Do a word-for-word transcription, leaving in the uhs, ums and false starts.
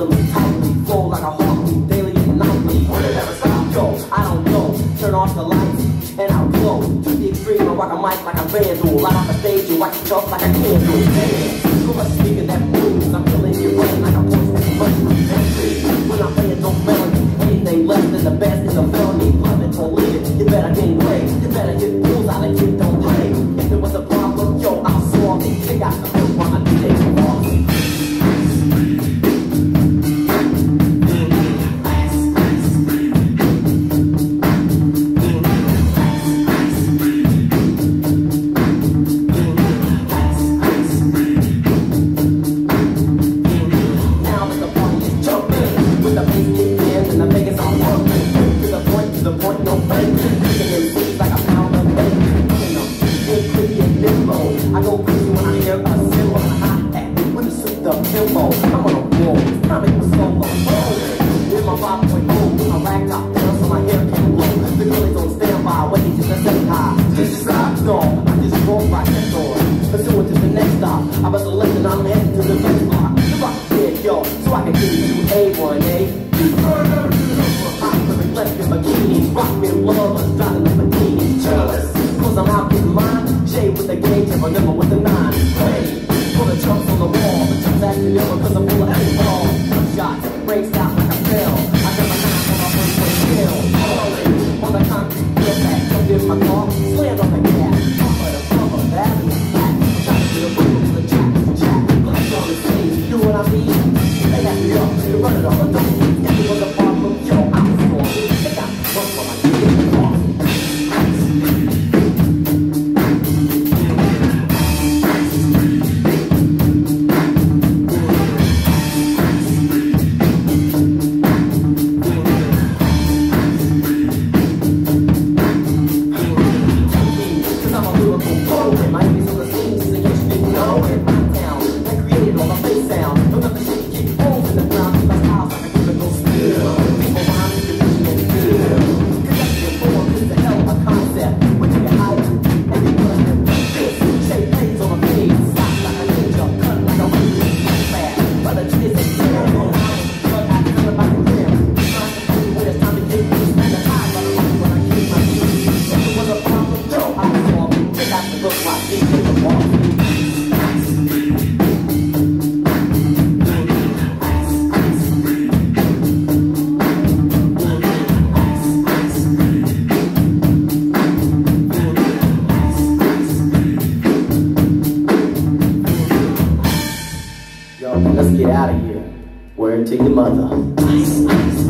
verbally, tightly, flow like a heartbeat, daily and nightly. Will it ever stop? Yo, I don't know. Turn off the lights and I'll glow to the extreme. I rock a mic like a vandal, light up the stage and watch it off like a candle. Damn, too much speaking that moves. I'm killing your brain like a voice that's running through century. When I'm playing, don't melody. Anything less than the best is a felony. Love it or leave it. You better gain weight. You better get rules out of kid, don't play. If there was a problem, yo, I'll solve it. Check out the first one, I D J Boss. I go crazy when I hear a cymbal and a hi-hat with a souped up tempo. I'm on a roll, it's time to go solo. Oh, with my five point oh, with my rag top down so my hair can blow. The girlies on standby, waiting just to say hi. Just stop, no, I just roll right next door. Pursuing to the next stop. I better listen, I'm heading to the next block. The rock dead, yo, so I can give you A one, A. I'm the reflective bikinis, rock me lovers, driving the bikinis, jealous. Cause I'm out getting mine. Shade with the gauge and remember with the nine. Ready for the chunks on the wall. The chunks acting ill because I'm full of alcohol. Shots breaks out like a pill. I got my knife on my first way kill. Falling on the concrete, feel back, jumped in my car, slammed on the gas. Cover the cover, that is flat. I'm trying to get a room to the chat, chat. Glass on the scene, you know what I mean? They got me up, they run it all the time. If it was a problem, yo, I'm for it. They got one for my D J Boss. Let's get out of here. Word to your mother. Ice, ice.